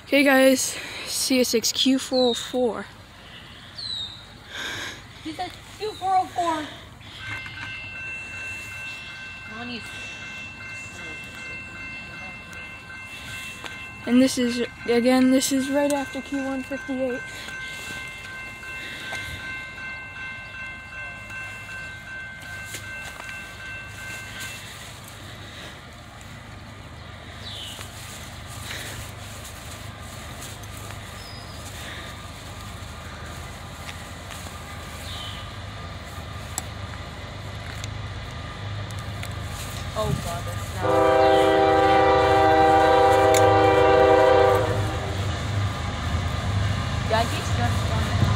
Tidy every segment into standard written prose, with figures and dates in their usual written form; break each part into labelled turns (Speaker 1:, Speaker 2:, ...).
Speaker 1: Okay guys, CSX Q404.
Speaker 2: He says Q404.
Speaker 1: And this is, again, this is right after Q158.
Speaker 2: Oh god, that's not. Yeah, I think just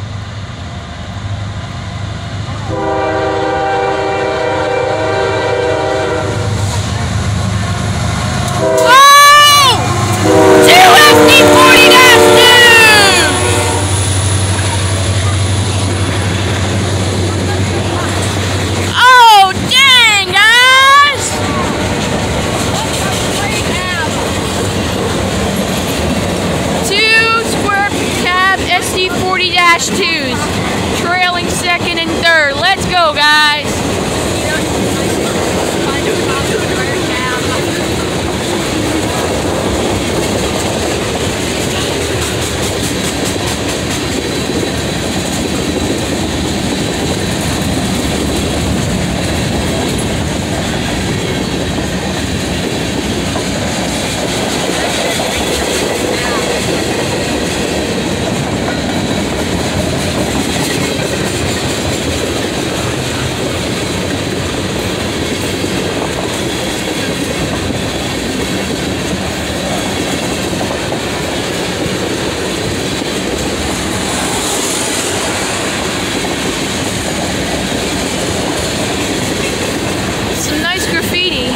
Speaker 1: SD40-2s, trailing second and third. Let's go, guys. Graffiti.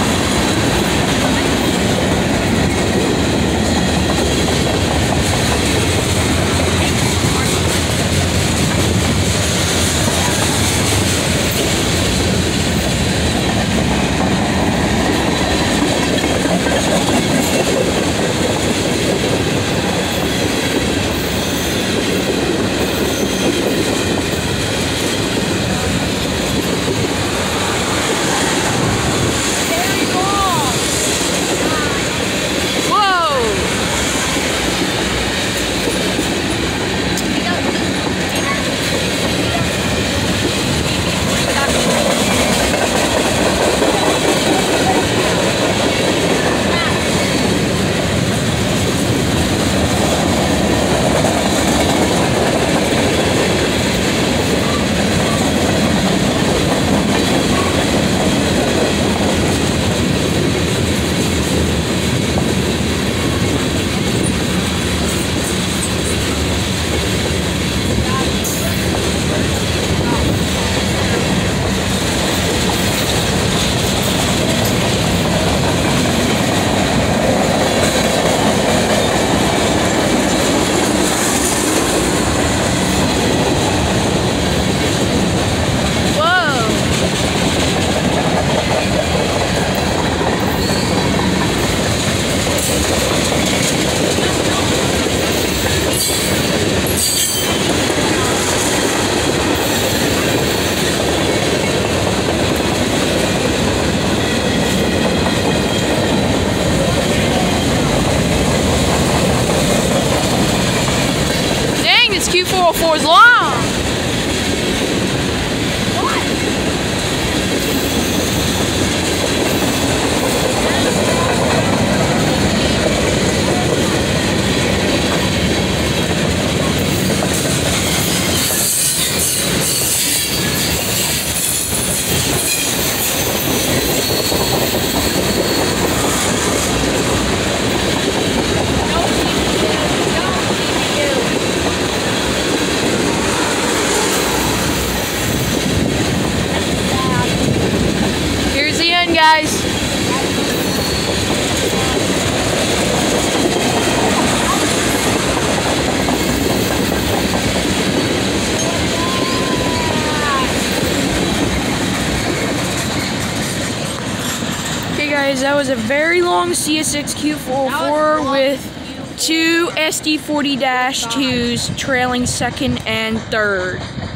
Speaker 1: Q404 is long. Guys. Okay guys, that was a very long CSX Q404 with 2 SD40-2s trailing second and third.